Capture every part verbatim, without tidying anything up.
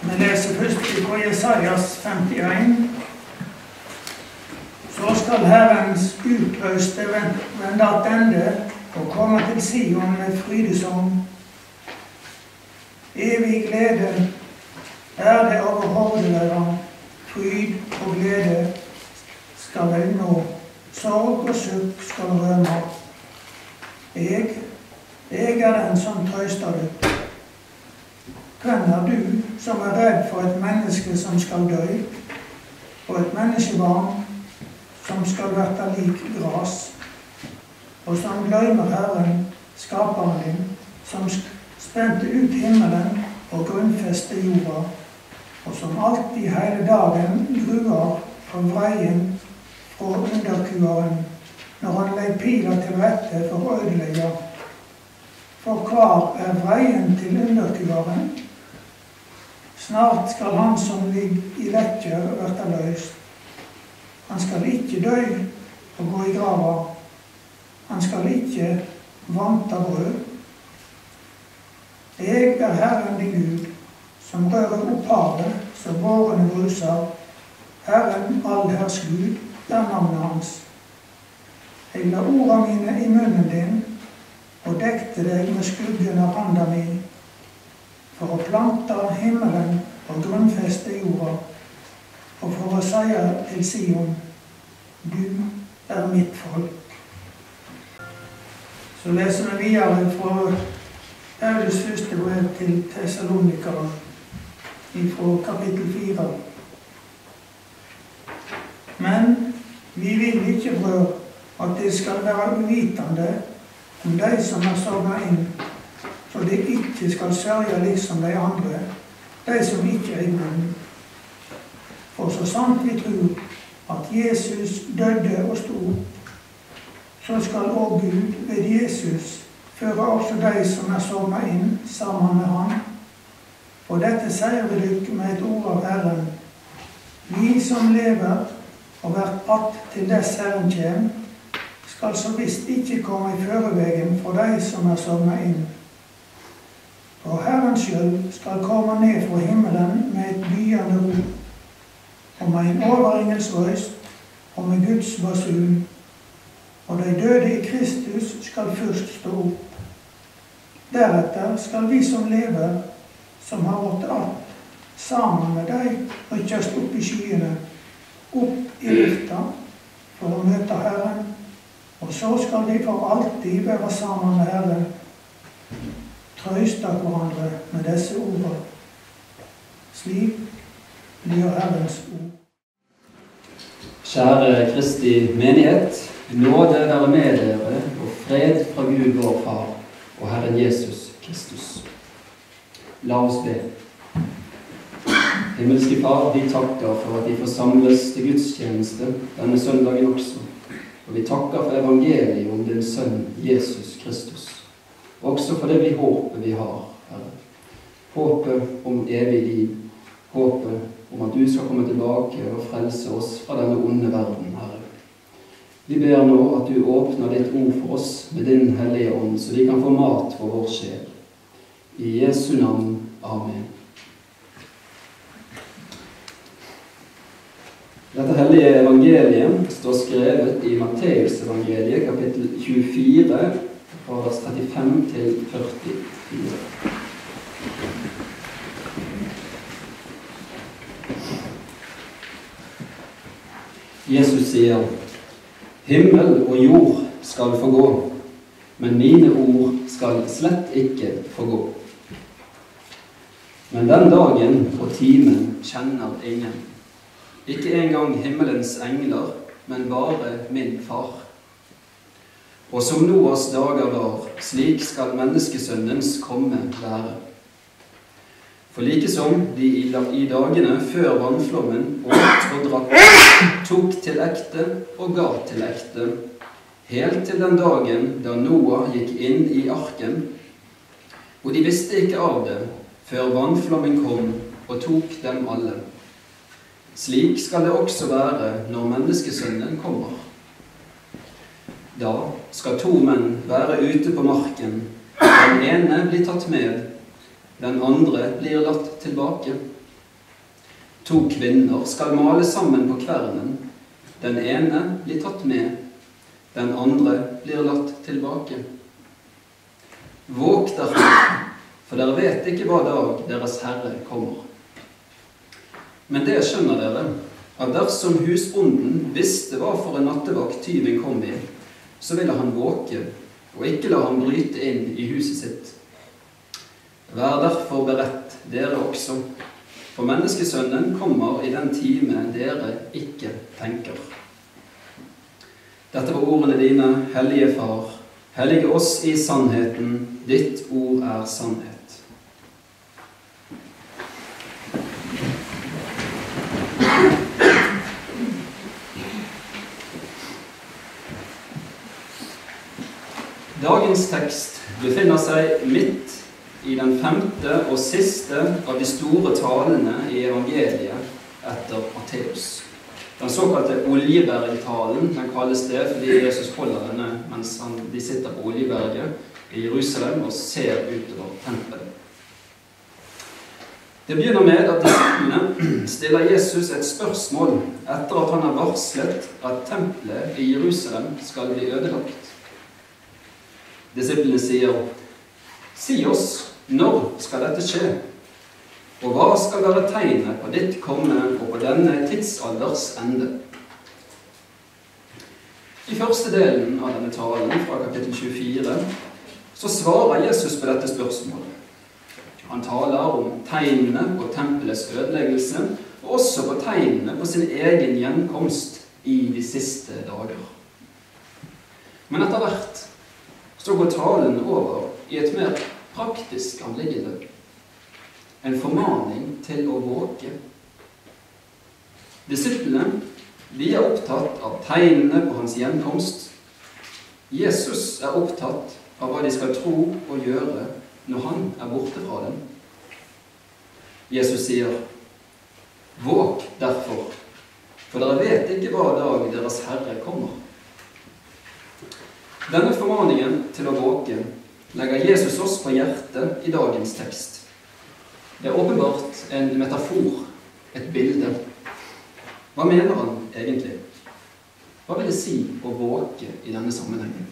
Vi leser først fra Jesajas femtien. Så skal Herrens utrøste vende attende og komme til Sion med frydesang. Evig glede er det over hordene, fryd og glede skal jeg nå, sorg og sukk skal rømme. Jeg, jeg er den som trøster deg. Hvem er du som er redd for et menneske som skal dø, og et menneskebarn som skal være lik gras, og som glemmer Herren, skaperen din, som spente ut himmelen og grunnfeste jorda, og som alltid hele dagen gruer for vreien fra underkueren, når han legger pila til rette for å ødelegge. For hvar er vreien til underkueren? Snart skal han som ligger i lettjør være løst. Han skal ikke dø og gå i grava. Han skal ikke vante brød. Jeg er Herren din Gud, som rører opp havet, så vårene bruser. Herren allherrs Gud er navnet hans. Jeg la ordene mine i munnen din, og dekte deg med skuggen av handa mi, for å plante himmelen og grunnfeste jorda, og for å si til Sion, du er mitt folk. Så leser vi videre fra Paulus første brev til Thessalonikere, fra kapittel fire. Men vi vil ikke, brød, at det skal være uvitende om de som er sovnet inn, så de ikke skal sørge liksom de andre, de som ikke er i grunnen. For så sant vi tror at Jesus døde og stod, så skal også Gud ved Jesus føre også de som er sovnet inn sammen med ham. Og dette sier vi dere med et ord av Herren. Vi som lever og vært att til dess Herren kjem, skal så visst ikke komme i førevegen for de som er sovnet inn. For Herren selv skal komme ned fra himmelen med et byende rop, og med en overengelsrøst, og med Guds basun. Og de døde i Kristus skal først stå opp. Deretter skal vi som lever, som har vært att, sammen med de rykkes opp i skyene, opp i lufta, for å møte Herren, og så skal vi for alltid være sammen med Herren. Trøste hverandre med disse ordene. Slik blir Herrens ord. Kjære Kristi menighet, nåde være med dere, og fred fra Gud vår Far og Herren Jesus Kristus. La oss be. Himmelske Far, vi takker for at vi får samles til gudstjeneste denne søndagen også. Og vi takker for evangeliet om din sønn Jesus Kristus. Også for det vi håper vi har, Herre. Håpet om evig liv. Håpet om at du skal komme tilbake og frelse oss fra denne onde verden, Herre. Vi ber nå at du åpner ditt ord for oss med din hellige ånd, så vi kan få mat for vår sjel. I Jesu navn. Amen. Dette hellige evangeliet står skrevet i Matteus evangeliet, kapittel tjuefire, fra vers trettifem til førtifire. Jesus sier, himmel og jord skal forgå, men mine ord skal slett ikke forgå. Men den dagen og timen kjenner ingen. Ikke engang himmelens engler, men bare min far. Og som Noas dager var, slik skal menneskesønnens komme være. For like som de i dagene før vannflommen åt og drakk, tok til ekte og ga til ekte, helt til den dagen da Noah gikk inn i arken, og de visste ikke av det, før vannflommen kom og tok dem alle. Slik skal det også være når menneskesønnen kommer. Da skal to menn være ute på marken. Den ene blir tatt med, den andre blir latt tilbake. To kvinner skal male sammen på kvernen. Den ene blir tatt med, den andre blir latt tilbake. Våg derfor, for dere vet ikke hva dag deres Herre kommer. Men det skjønner dere, at dersom husbonden visste hva for en nattevakt tyven kom i, så ville han våke, og ikke la han bryte inn i huset sitt. Vær derfor beredt, dere også, for menneskesønnen kommer i den time dere ikke tenker. Dette var ordene dine, hellige Far. Hellige oss i sannheten, ditt ord er sannhet. Dagens tekst befinner seg midt i den femte og siste av de store talene i evangeliet etter Matteus. Den såkalte Oljebergtalen, den kalles det fordi Jesus holder denne mens han, de sitter på Oljeberget i Jerusalem og ser utover tempelet. Det begynner med at disiplene stiller Jesus et spørsmål etter at han har varslet at tempelet i Jerusalem skal bli ødelagt. Disiplene sier, «Si oss, når skal dette skje? Og hva skal være tegnet på ditt komme og på denne tidsalders ende?» I første delen av denne talen, fra kapittel tjuefire, så svarer Jesus på dette spørsmålet. Han taler om tegnene på tempelets ødeleggelse, og også på tegnene på sin egen gjenkomst i de siste dager. Men etter hvert så går talen over i et mer praktisk anliggende. En formaning til å våke. Disiplene, de er opptatt av tegnene på hans gjenkomst. Jesus er opptatt av hva de skal tro og gjøre når han er borte fra dem. Jesus sier, «Våk derfor, for dere vet ikke hva dag deres Herre kommer.» Denne formaningen til å våke legger Jesus oss på hjertet i dagens tekst. Det er åpenbart en metafor, et bilde. Hva mener han egentlig? Hva vil det si å våke i denne sammenhengen?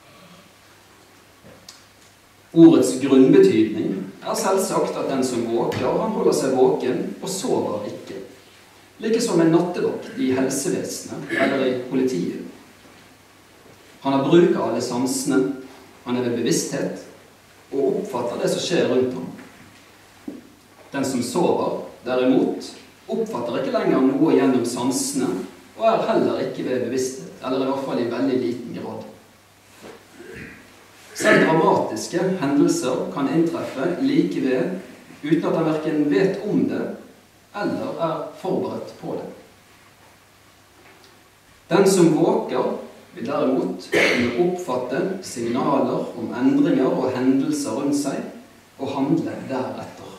Ordets grunnbetydning er selvsagt at den som våker, han holder seg våken og sover ikke. Like som en nattevakt i helsevesenet eller i politiet. Han har bruk av alle sansene, han er ved bevissthet, og oppfatter det som skjer rundt ham. Den som sover, derimot, oppfatter ikke lenger noe gjennom sansene, og er heller ikke ved bevissthet, eller i hvert fall i veldig liten grad. Selv dramatiske hendelser kan inntreffe like ved, uten at han hverken vet om det, eller er forberedt på det. Den som våker, vil derimot kunne oppfatte signaler om endringer og hendelser rundt seg, og handle deretter.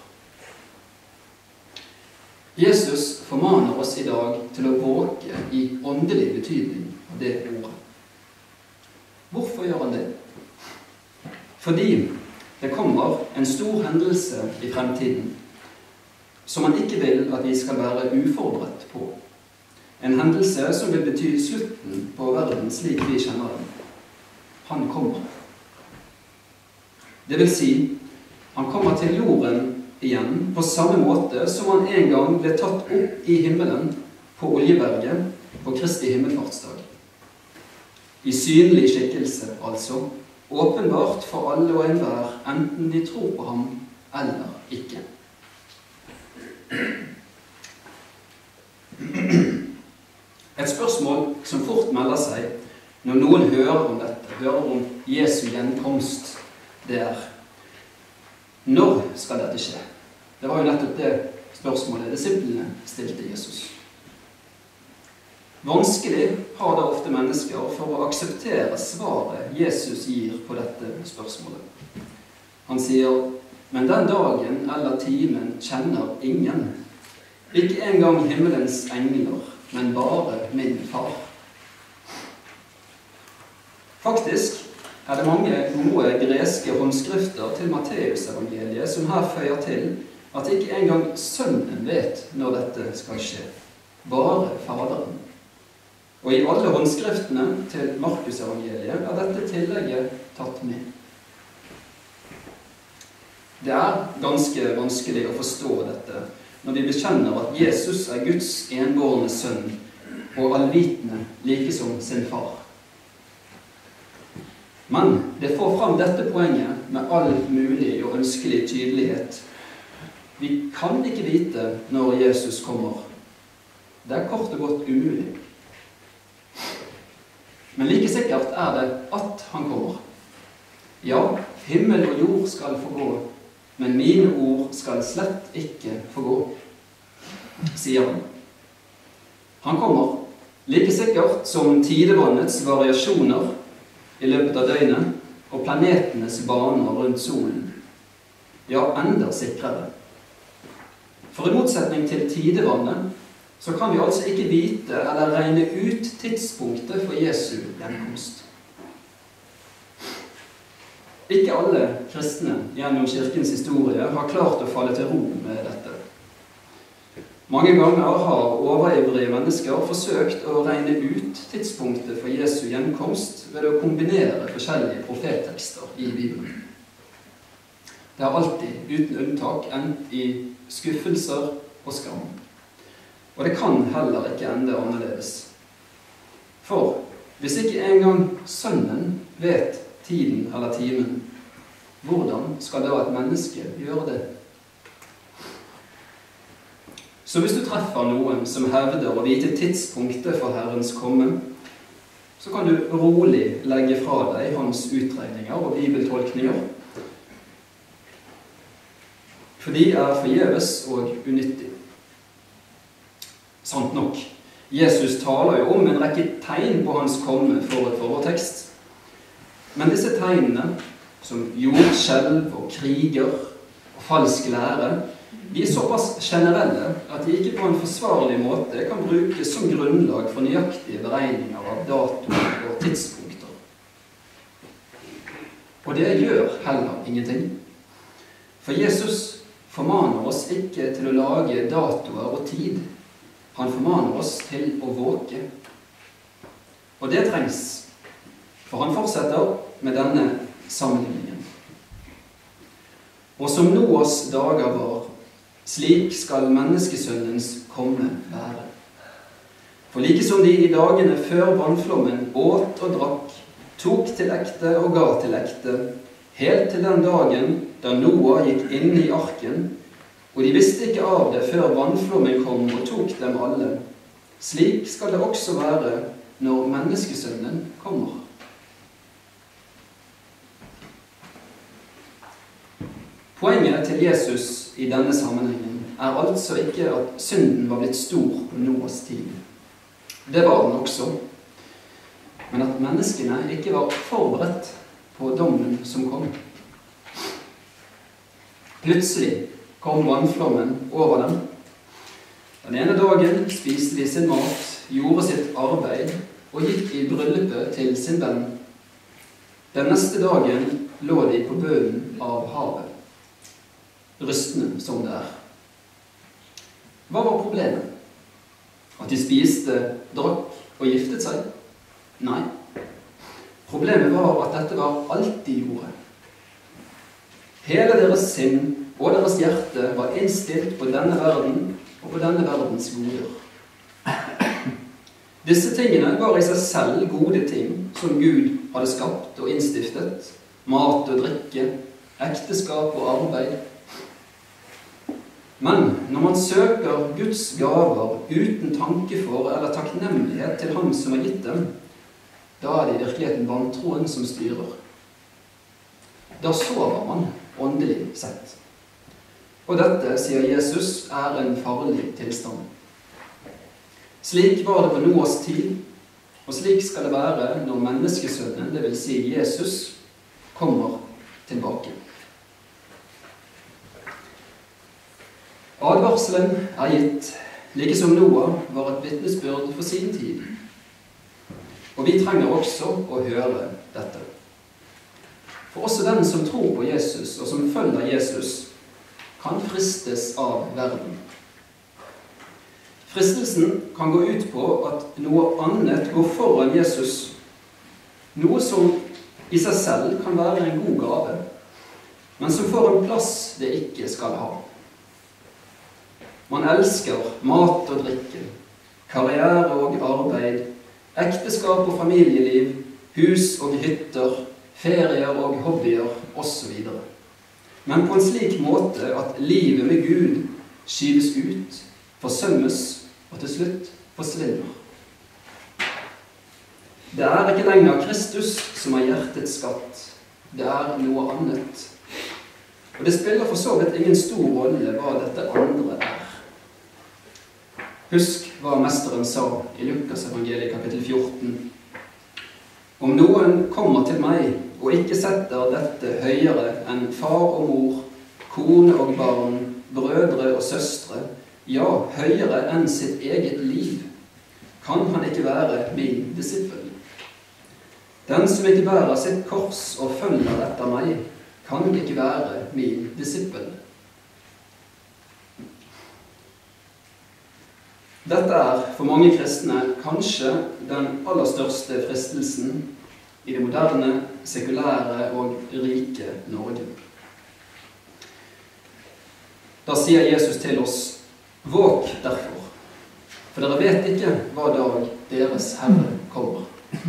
Jesus formaner oss i dag til å våke i åndelig betydning av det ordet. Hvorfor gjør han det? Fordi det kommer en stor hendelse i fremtiden, som han ikke vil at vi skal være uforberedt på. En hendelse som vil bety slutten på verden slik vi kjenner den. Han kommer. Det vil si, han kommer til jorden igjen på samme måte som han en gang ble tatt opp i himmelen på Oljeberget på Kristi himmelfartsdag. I synlig skikkelse, altså, åpenbart for alle og enhver, enten de tror på ham eller ikke. Et spørsmål som fort melder seg når noen hører om dette, hører om Jesu gjenkomst, det er: når skal dette skje? Det var jo nettopp det spørsmålet disiplene stilte Jesus. Vanskelig har da ofte mennesker for å akseptere svaret Jesus gir på dette spørsmålet. Han sier, men den dagen eller timen kjenner ingen, ikke engang himmelens engler, men bare min far. Faktisk er det mange gode greske håndskrifter til Matteus-evangeliet som her føyer til at ikke engang sønnen vet når dette skal skje, bare faderen. Og i alle håndskriftene til Markus-evangeliet er dette tillegget tatt med. Det er ganske vanskelig å forstå dette når vi bekjenner at Jesus er Guds enbårne sønn og allvitende like som sin far. Men det får fram dette poenget med all mulig og ønskelig tydelighet. Vi kan ikke vite når Jesus kommer. Det er kort og godt umulig. Men like sikkert er det at han kommer. Ja, himmel og jord skal forgå, men mine ord skal slett ikke forgå, sier han. Han kommer, like sikkert som tidevannets variasjoner i løpet av døgnet og planetenes baner rundt solen. Ja, enda sikrere. For i motsetning til tidevannet, så kan vi altså ikke vite eller regne ut tidspunktet for Jesu gjenkomst. Ikke alle kristne gjennom kirkens historie har klart å falle til ro med dette. Mange ganger har overivrige mennesker forsøkt å regne ut tidspunktet for Jesu gjenkomst ved å kombinere forskjellige profettekster i Bibelen. Det har alltid, uten unntak, endt i skuffelser og skam. Og det kan heller ikke ende annerledes. For hvis ikke engang sønnen vet tiden eller timen, hvordan skal da et menneske gjøre det? Så hvis du treffer noen som hevder å vite tidspunktet for Herrens komme, så kan du rolig legge fra deg hans utregninger og bibeltolkninger. For de er forgjeves og unyttige. Sant nok, Jesus taler jo om en rekke tegn på hans komme forut for vår tekst. Men disse tegnene, som jordskjelv og kriger og falsk lære, de er såpass generelle at de ikke på en forsvarlig måte kan brukes som grunnlag for nøyaktige beregninger av datoer og tidspunkter. Og det gjør heller ingenting. For Jesus formaner oss ikke til å lage datoer og tid. Han formaner oss til å våke. Og det trengs, for han fortsetter med denne sammenligningen. Og som Noas dager var, slik skal menneskesønnens komme være. For like som de i dagene før vannflommen åt og drakk, tok til ekte og ga til ekte, helt til den dagen da Noah gikk inn i arken, og de visste ikke av det før vannflommen kom og tok dem alle. Slik skal det også være når menneskesønnen kommer. Poenget til Jesus i denne sammenhengen er altså ikke at synden var blitt stor på Noas tid. Det var den også. Men at menneskene ikke var forberedt på dommen som kom. Plutselig kom vannflommen over dem. Den ene dagen spiste de sin mat, gjorde sitt arbeid og gikk i bryllupet til sin venn. Den neste dagen lå de på bunnen av havet, rystende som det er. Hva var problemet? At de spiste, drakk og giftet seg? Nei. Problemet var at dette var alt de gjorde. Hele deres sinn og deres hjerte var innstilt på denne verden og på denne verdens goder. Disse tingene var i seg selv gode ting som Gud hadde skapt og innstiftet. Mat og drikke, ekteskap og arbeid. Men når man søker Guds gaver uten tanke for eller takknemlighet til ham som har gitt dem, da er det i virkeligheten vantroen som styrer. Da sover man åndelig sett. Og dette, sier Jesus, er en farlig tilstand. Slik var det på Noas tid, og slik skal det være når menneskesønnen, det vil si Jesus, kommer tilbake. Advarselen er gitt, like som Noah var et vitnesbyrd for sin tid. Og vi trenger også å høre dette. For også den som tror på Jesus og som følger Jesus, kan fristes av verden. Fristelsen kan gå ut på at noe annet går foran Jesus, noe som i seg selv kan være en god gave, men som får en plass det ikke skal ha. Man elsker mat og drikke, karriere og arbeid, ekteskap og familieliv, hus og hytter, ferier og hobbyer, og så videre. Men på en slik måte at livet med Gud skyves ut, forsømmes og til slutt forsvinner. Det er ikke lenger Kristus som er hjertets skatt, det er noe annet. Og det spiller for så vidt ingen stor rolle hva dette andre er. Husk hva mesteren sa i Lukas evangeliet kapittel fjorten. Om noen kommer til meg og ikke setter dette høyere enn far og mor, kone og barn, brødre og søstre, ja, høyere enn sitt eget liv, kan han ikke være min disippel. Den som ikke bærer sitt kors og følger etter meg, kan ikke være min disippel. Dette er for mange kristne kanskje den aller største fristelsen i det moderne, sekulære og rike Norge. Da sier Jesus til oss, våk derfor, for dere vet ikke hva dag deres Herre kommer.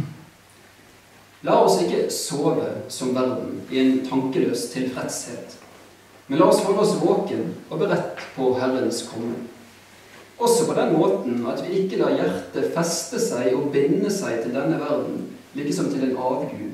La oss ikke sove som verden i en tankeløs tilfredshet, men la oss holde oss våken og beredt på Herrens komme. Også på den måten at vi ikke lar hjertet feste seg og binde seg til denne verden, like som til en avgud.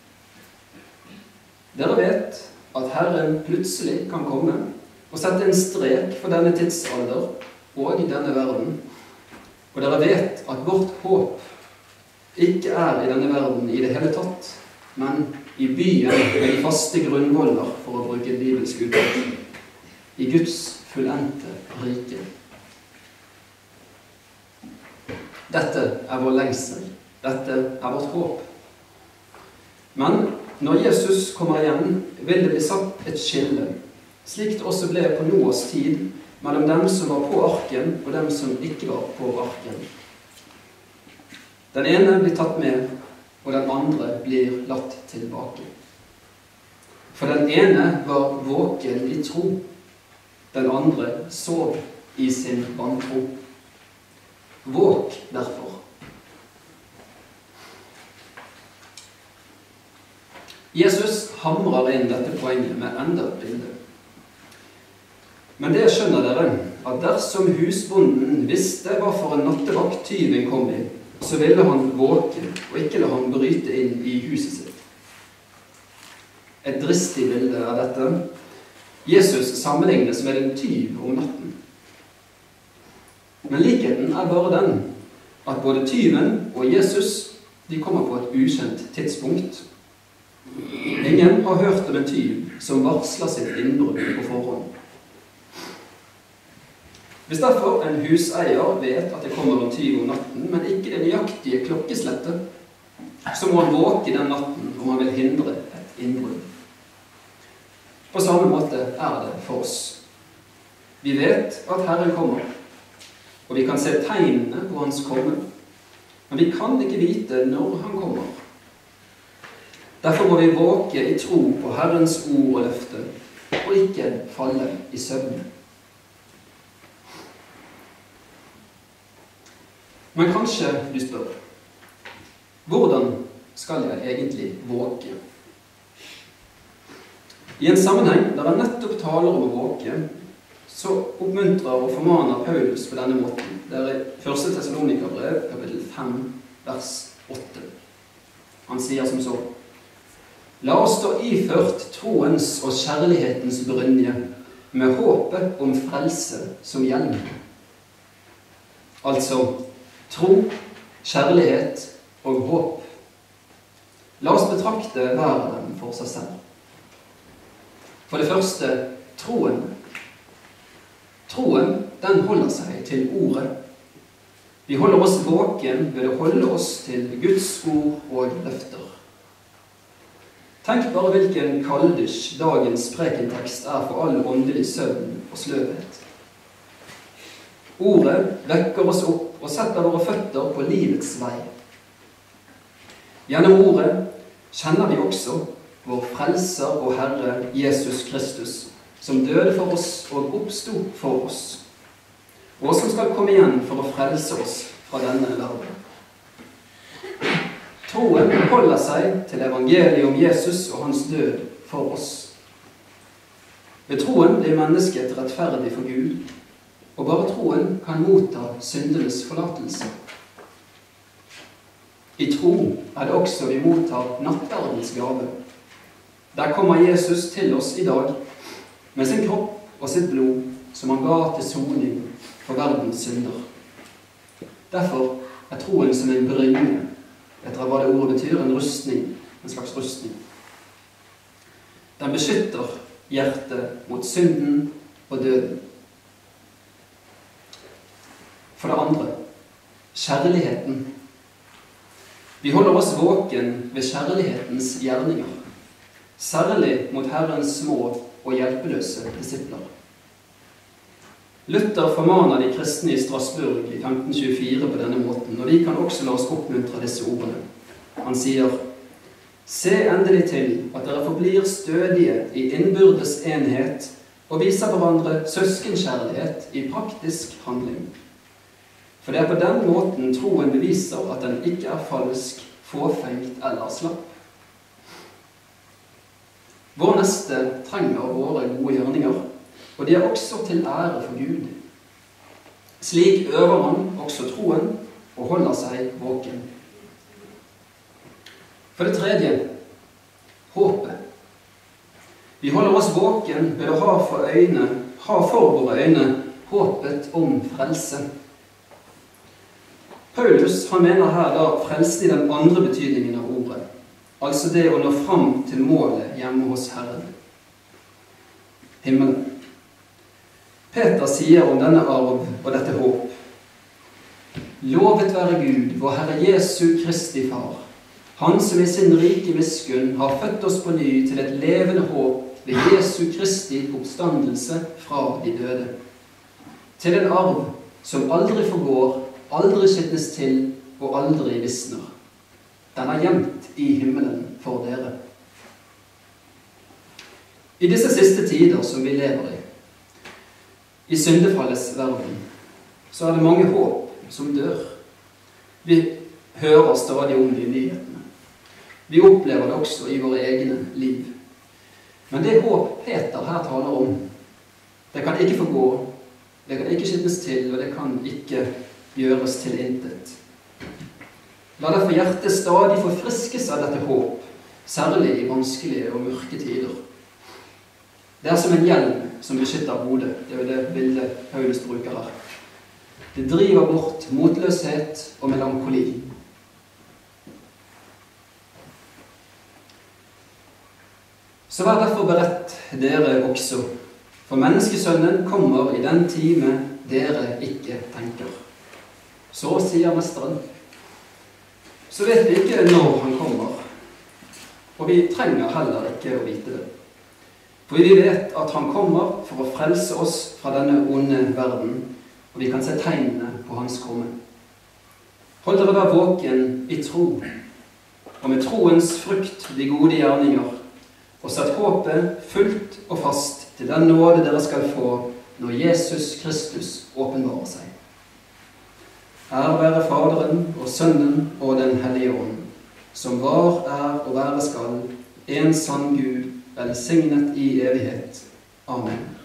Dere vet at Herren plutselig kan komme og sette en strek for denne tidsalder og denne verden. Og dere vet at vårt håp ikke er i denne verden i det hele tatt, men i byen med de faste grunnvoller, for å bruke en bibelsk uttrykk, i Guds fullendte rike. Dette er vår lengsel. Dette er vårt håp. Men når Jesus kommer igjen, vil det bli satt et skille, slik det også ble på Noas tid, mellom dem som var på arken og dem som ikke var på arken. Den ene blir tatt med, og den andre blir latt tilbake. For den ene var våken i tro, den andre sov i sin vantro. Våk derfor. Jesus hamrer inn dette poenget med enda et bilde. Men det skjønner dere, at dersom husbonden visste hva for en nattevakt tyven kom i, så ville han våke og ikke la han bryte inn i huset sitt. Et dristig bilde er dette. Jesus sammenlignes med en tyv om natten. Men likheten er bare den at både tyven og Jesus de kommer på et ukjent tidspunkt. Ingen har hørt om en tyv som varsler sitt innbrudd på forhånd. Hvis derfor en huseier vet at det kommer en tyv om natten, men ikke det nøyaktige klokkeslettet, så må han våke den natten om han vil hindre et innbrudd. På samme måte er det for oss. Vi vet at Herren kommer, og vi kan se tegnene på hans komme, men vi kan ikke vite når han kommer. Derfor må vi våke i tro på Herrens ord og løfte, og ikke falle i søvn. Men kanskje du spør, hvordan skal jeg egentlig våke? I en sammenheng der han nettopp taler om å våke, så oppmuntrer og formaner Paulus på denne måten. Det er i første Tessalonikerbrev, kapittel fem, vers åtte. Han sier som så, la oss stå iført troens og kjærlighetens brynje, med håpet om frelse som hjelm. Altså, tro, kjærlighet og håp. La oss betrakte hver av dem for seg selv. For det første, troen. Troen, den holder seg til ordet. Vi holder oss våken ved å holde oss til Guds ord og løfter. Tenk bare hvilken kalddusj dagens prekentekst er for all åndelig søvn og sløvhet. Ordet vekker oss opp og setter våre føtter på livets vei. Gjennom ordet kjenner vi også vår frelser og Herre Jesus Kristus, som døde for oss og oppstod for oss, og som skal komme igjen for å frelse oss fra denne verden. Troen holder seg til evangeliet om Jesus og hans død for oss. Ved troen blir mennesket rettferdig for Gud, og bare troen kan motta syndenes forlatelse. I tro er det også vi mottar nattverdens gave. Der kommer Jesus til oss i dag med sin kropp og sitt blod som han ga til soning for verdens synder. Derfor er troen som en brynje, etter hva det ordet betyr, en rustning, en slags rustning. Den beskytter hjertet mot synden og døden. For det andre, kjærligheten. Vi holder oss våken ved kjærlighetens gjerninger, særlig mot Herrens små og hjelpeløse disipler. Luther formaner de kristne i Strasbourg i femten tjuefire på denne måten, og vi kan også la oss oppmuntre disse ordene. Han sier: «Se endelig til at dere forblir stødige i innbyrdes enhet og viser hverandre søskenkjærlighet i praktisk handling. For det er på den måten troen beviser at den ikke er falsk, fåfengt eller slapp.» Vår neste trenger våre gode gjerninger, og de er også til ære for Gud. Slik øver man også troen og holder seg våken. For det tredje, håpet. Vi holder oss våken ved å ha for, øyne, ha for våre øyne håpet om frelse. Paulus han mener her da frelse i den andre betydningen av ordet, altså det å nå fram til målet hjemme hos Herren, himmelen. Peter sier om denne arv og dette håp: «Lovet være Gud, vår Herre Jesu Kristi Far, han som i sin rike miskunn har født oss på ny til et levende håp ved Jesu Kristi oppstandelse fra de døde, til en arv som aldri forgår, aldri skitnes til og aldri visner. Den er gjemt i himmelen for dere.» I disse siste tider som vi lever i, i syndefallets verden, så er det mange håp som dør. Vi hører stadig om de nyhetene. Vi opplever det også i våre egne liv. Men det håp Peter her taler om, det kan ikke forgå, det kan ikke skitnes til, og det kan ikke gjøres til intet. La derfor hjertet stadig forfriskes av dette håp, særlig i vanskelige og mørke tider. Det er som en hjelm som beskytter hodet. Det er jo det bildet Paulus bruker her. Det driver bort motløshet og melankoli. Så vær derfor beredt, dere også, for menneskesønnen kommer i den time dere ikke tenker. Så sier mesteren. Så vet vi ikke når han kommer, og vi trenger heller ikke å vite det. For vi vet at han kommer for å frelse oss fra denne onde verden, og vi kan se tegnene på hans komme. Hold dere da våken i tro, og med troens frukt de gode gjerninger, og sett håpet fullt og fast til den nåde dere skal få når Jesus Kristus åpenbarer seg. Ære være Faderen og Sønnen og den Hellige Ånd, som var, er og være skal, en sann Gud, velsignet i evighet. Amen.